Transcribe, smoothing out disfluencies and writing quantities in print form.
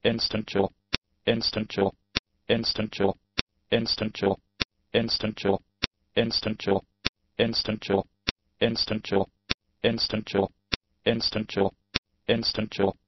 instantial, instantial, instantial, instantial, instantial, instantial, instantial, instantial, instantial, instantial, instantial,